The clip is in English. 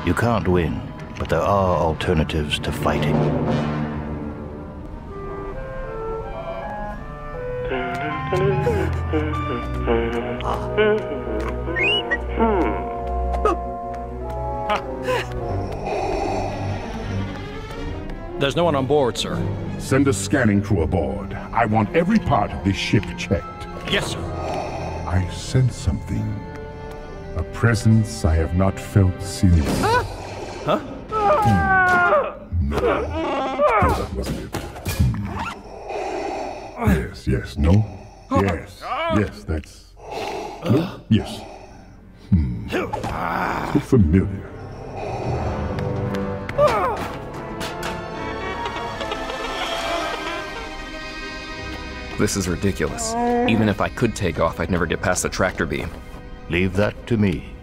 You can't win, but there are alternatives to fighting. There's no one on board, sir. Send a scanning crew aboard. I want every part of this ship checked. Yes, sir. I sense something. A presence I have not felt since... Huh? No, that wasn't it. Yes, no? Yes, that's... No, yes. So familiar. This is ridiculous. Even if I could take off, I'd never get past the tractor beam. Leave that to me.